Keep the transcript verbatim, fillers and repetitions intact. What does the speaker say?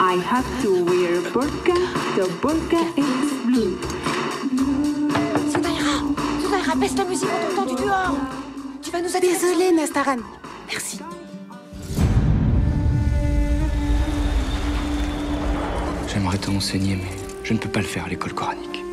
I have to wear burqa. The burqa is blue. Zunaira, Zunaira, baisse la musique, on t'entend du dehors. Tu vas nous aider. Désolée, Nastaran. Merci. J'aimerais te renseigner, mais je ne peux pas le faire à l'école coranique.